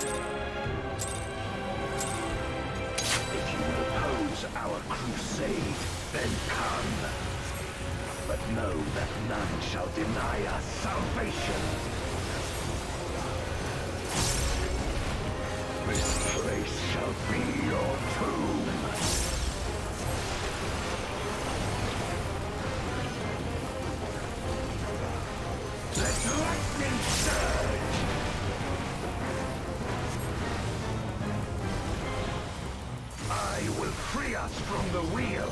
If you oppose our crusade, then come. But know that none shall deny us salvation. This place shall be your tomb. Let lightning surge! I will free us from the wheel.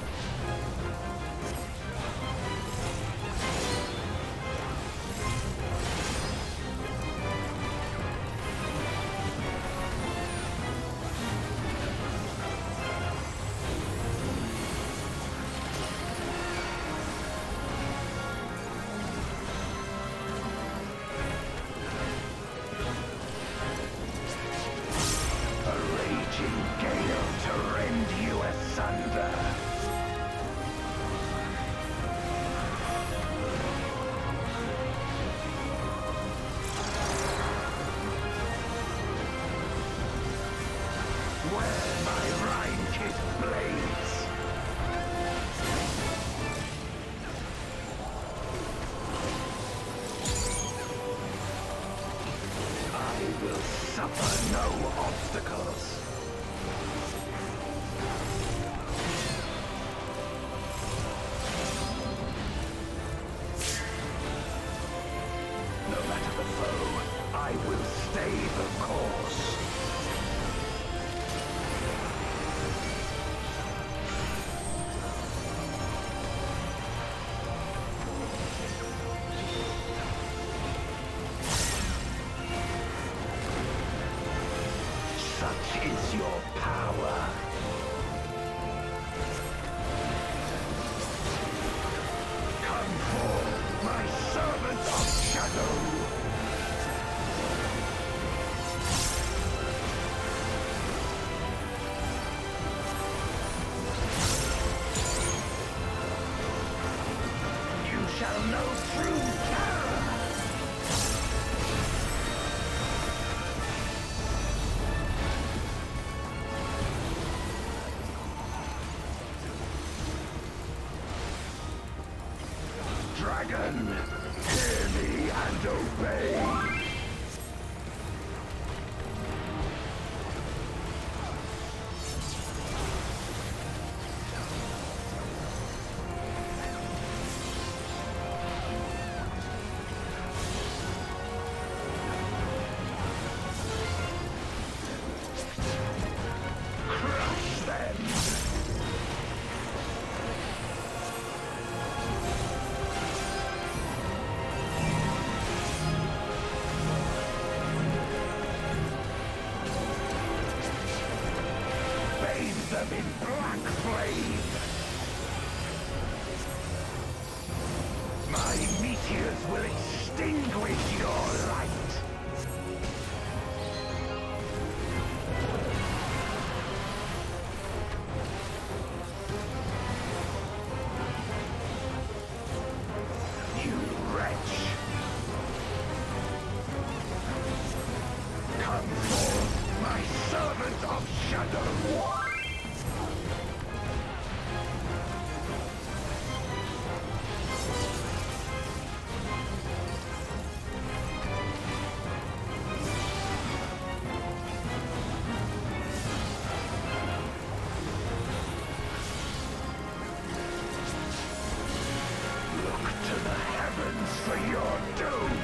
Suffer no obstacles. No matter the foe, I will stay the course. Such is your power. Come forth, my servant of shadow. You shall know true terror. Dragon, hear me and obey! Crush them! Them in black flame! My meteors will extinguish your light! You wretch! Come forth, my servant of shadow! For your doom!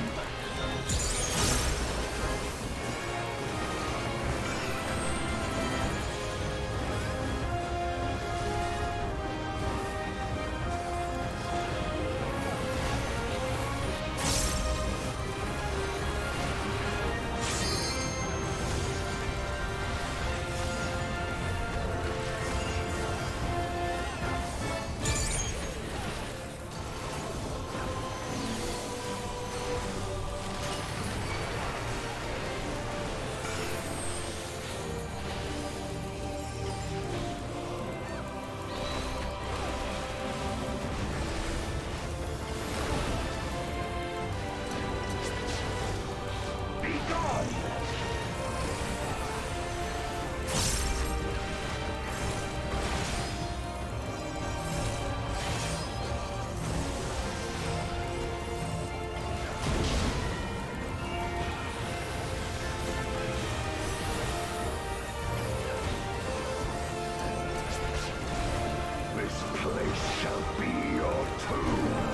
This place shall be your tomb.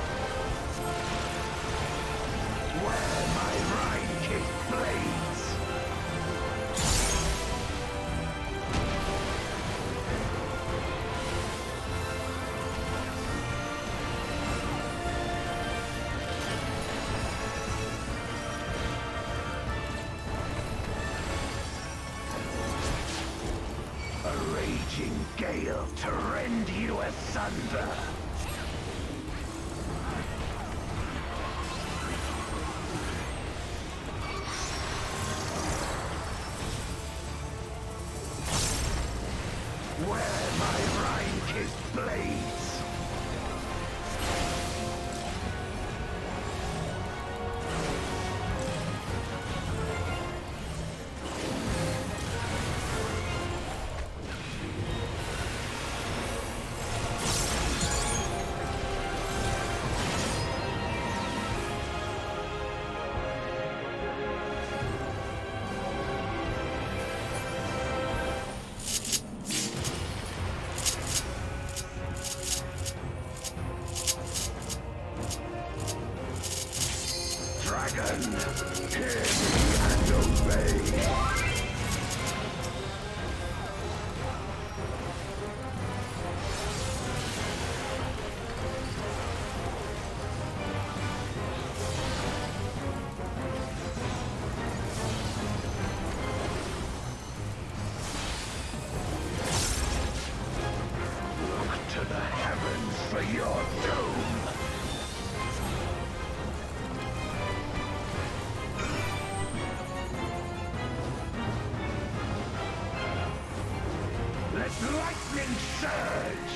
Where my Rhine-kissed blades. A raging gale to rend you asunder. Where my Rhine-kissed blades. Dragon, hear me and obey. Look to the heavens for your doom. Let lightning surge!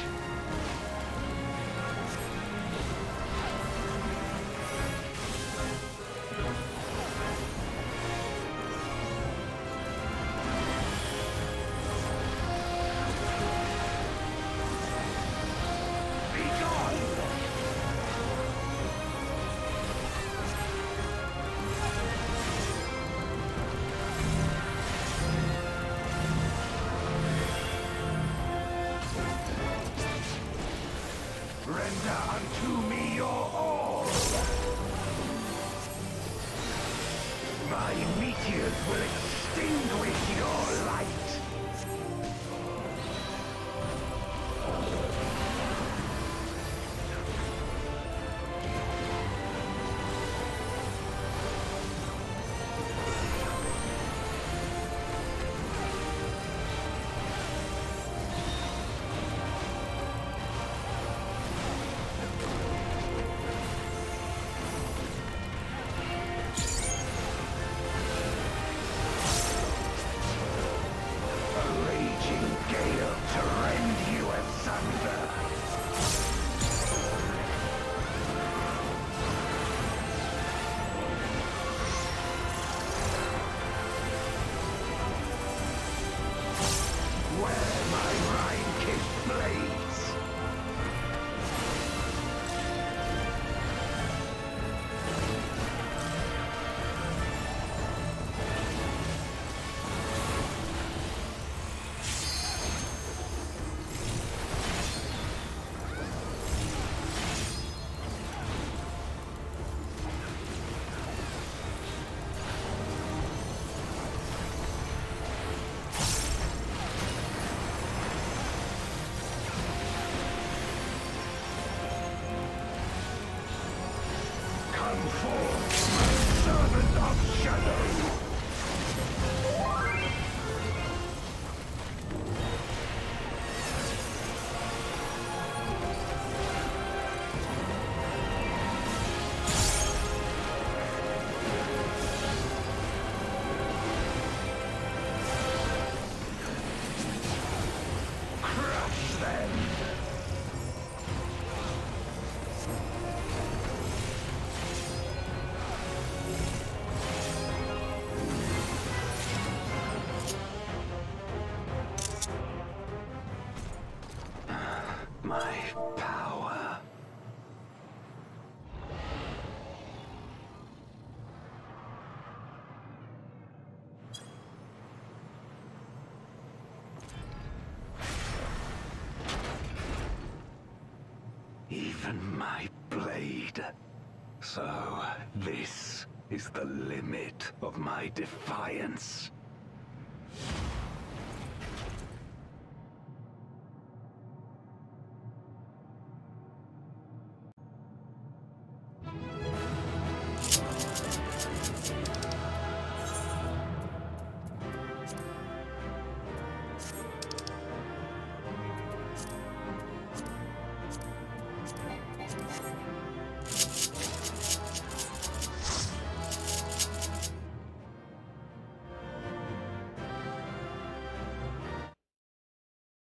Be gone! Render unto me your all. My meteors will extinguish your light. even my blade. So, this is the limit of my defiance.